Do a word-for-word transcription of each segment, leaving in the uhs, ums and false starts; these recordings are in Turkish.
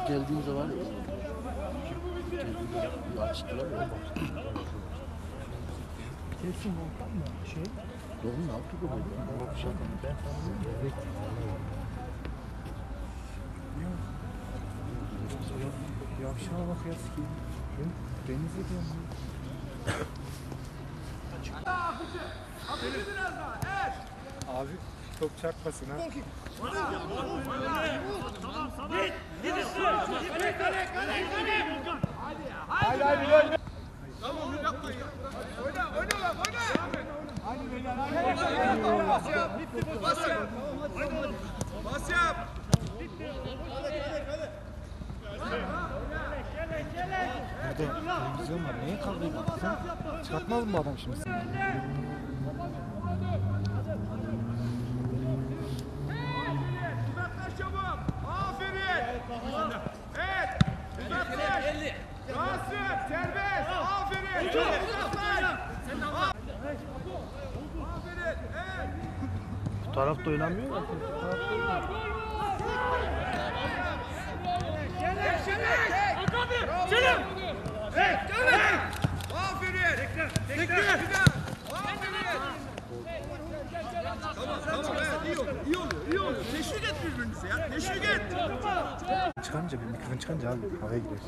geldiğimizde var ya. Geldiğimizde bir açtılar ya. Kesin volkan mı? Şey? Doğru ne yaptı bu böyle? Ben tanımıyorum. Yavşağa bak ya ki. Denize diyorum. Abi top çarpmasın ha. Haydi haydi haydi. Tamam yapma. Oyna oyna lan oyna. Haydi beyler. Bas yap. Bas yap. Bas yap. Burada televizyon var. Neye kavga ediyorsun? Çıkartmaz mı bu adam şimdi seni? Uzaklaş çabuk. Aferin. Evet. Uzaklaş. Rahatsız. Serbest. Aferin. Uzaklaş. Aferin. Evet. Bu tarafta oynamıyor mu? Selim! Evet, evet! Aferin! Tekrar, tekrar! Aferin! Tamam, tamam, evet, iyi oluyor, iyi oluyor, iyi oluyor. Teşvik et birbirinizi ya, teşvik et! Çıkarınca bir mikrofon çıkarınca abi havaya girer.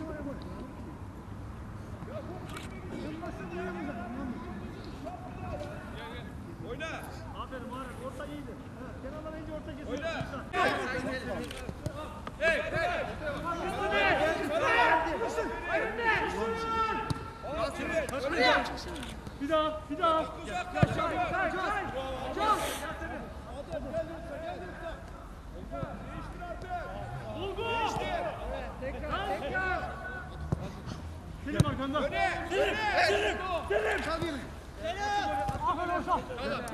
Oyna! Aferin Muharrem, orta iyiydi. Kenardan ince orta kesin. Oyna! Hey, hey! Bir daha, bir daha. Uzaklaş çabuk. Çal, çal. Değiştir artık. Bulgur. Değiştir. Tekrar, tekrar. Selim arkanda. Öne, Selim, Selim, Selim. Çal yine. Selim. Aferin Orşan.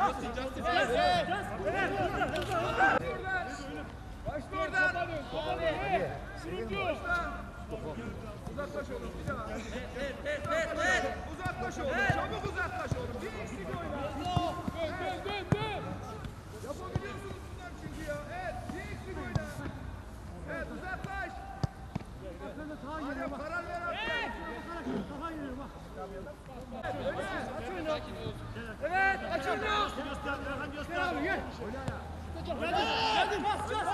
Başla oradan. Uzaklaş oğlum bir daha. Uzaklaş oğlum. Çabuk uzaklaş oğlum. Bir eksik oyna. Dön dön dön. Yapabiliyorsunuz bunlar çünkü ya. Evet bir eksik oyna. Evet uzaklaş. Hadi karar ver artık. Evet aç oyna. Göster Erhan göster. Gel abi gel. Geldim. Bas bas.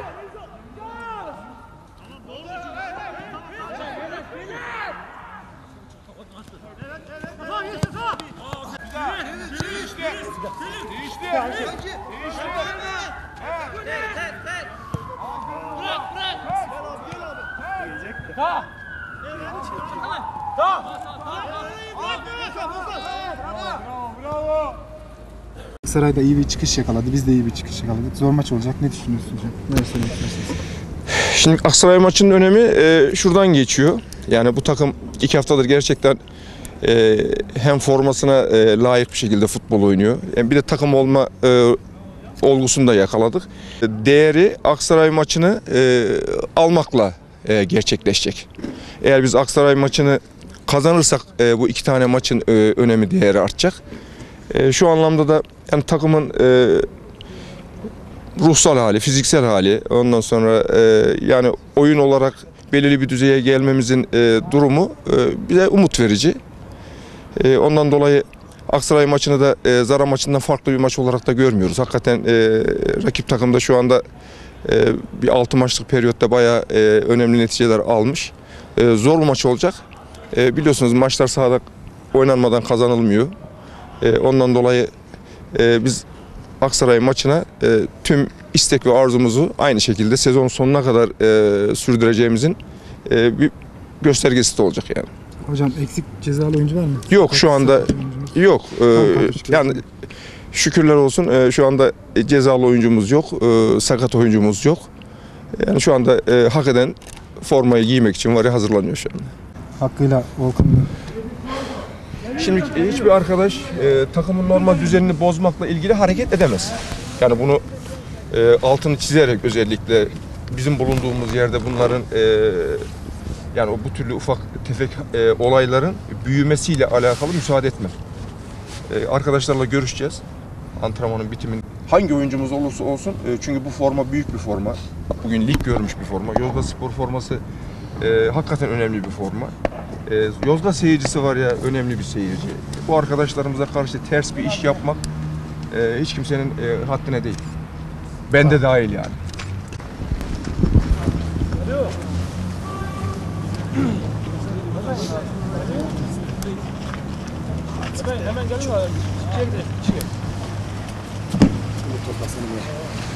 Saray'da iyi bir çıkış yakaladı. Biz de iyi bir çıkış yakaladık. Zor maç olacak. Ne düşünüyorsunuz hocam? Ne söylemek istersiniz? Şimdi Aksaray maçının önemi e, şuradan geçiyor. Yani bu takım iki haftadır gerçekten e, hem formasına e, layık bir şekilde futbol oynuyor. Yani bir de takım olma e, olgusunu da yakaladık. Değeri Aksaray maçını e, almakla e, gerçekleşecek. Eğer biz Aksaray maçını kazanırsak e, bu iki tane maçın e, önemi, değeri artacak. E, şu anlamda da yani takımın e, ruhsal hali, fiziksel hali, ondan sonra e, yani oyun olarak belirli bir düzeye gelmemizin e, durumu e, bize umut verici. E, ondan dolayı Aksaray maçını da e, Zara maçından farklı bir maç olarak da görmüyoruz. Hakikaten e, rakip takımda şu anda e, bir altı maçlık periyotta bayağı e, önemli neticeler almış. E, zor bir maç olacak. E, biliyorsunuz maçlar sahada oynanmadan kazanılmıyor. E, ondan dolayı e, biz Aksaray maçına e, tüm istek ve arzumuzu aynı şekilde sezon sonuna kadar e, sürdüreceğimizin e, bir göstergesi de olacak yani. Hocam eksik cezalı oyuncu var mı? Yok şu anda yok. E, yani şükürler olsun e, şu anda cezalı oyuncumuz yok, e, sakat oyuncumuz yok. Yani şu anda e, hak eden formayı giymek için var ya hazırlanıyor şu anda. Hakkıyla Volkan'ın. Şimdi hiçbir arkadaş e, takımın normal düzenini bozmakla ilgili hareket edemez. Yani bunu e, altını çizerek özellikle bizim bulunduğumuz yerde bunların e, yani bu türlü ufak tefek e, olayların büyümesiyle alakalı müsaade etmem. E, arkadaşlarla görüşeceğiz. Antrenmanın bitimin hangi oyuncumuz olursa olsun e, çünkü bu forma büyük bir forma. Bugün lig görmüş bir forma. Yozgatspor forması e, hakikaten önemli bir forma. E, Yozgat seyircisi var ya, önemli bir seyirci. Bu arkadaşlarımıza karşı ters bir iş yapmak e, hiç kimsenin e, haddine değil. Ben de dahil yani. Hemen geliyor. İçeri gidelim. İçeri.